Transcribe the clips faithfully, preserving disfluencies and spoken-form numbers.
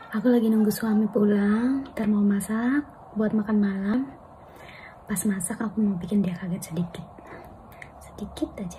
Aku lagi nunggu suami pulang, ntar mau masak buat makan malam. Pas masak aku mau bikin dia kaget sedikit, sedikit aja.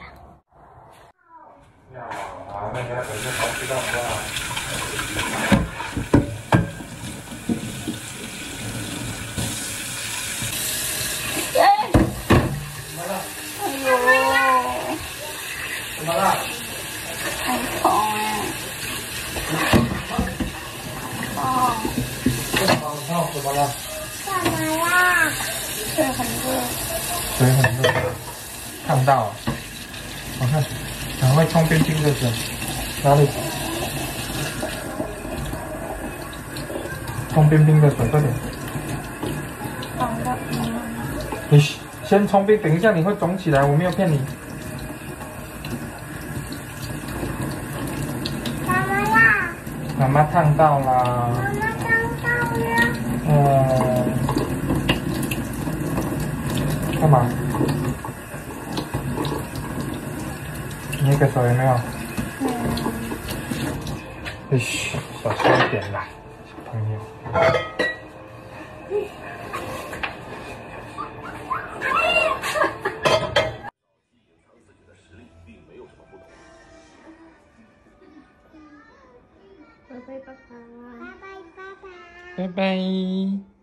怎么了？ 干嘛啦？ 水很热。水很热，烫到啊！我看，赶快冲冰冰的水。哪里？冲冰冰的水，快点。 好的。 你先冲冰，等一下你会肿起来，我没有骗你。 妈妈啦！ 妈妈烫到啦。 妈妈烫到了。 哦。干嘛？你那个手有没有？ 嗯。 哎嘘，小心一点啦，小朋友。 拜拜爸爸。拜拜爸爸。 拜拜。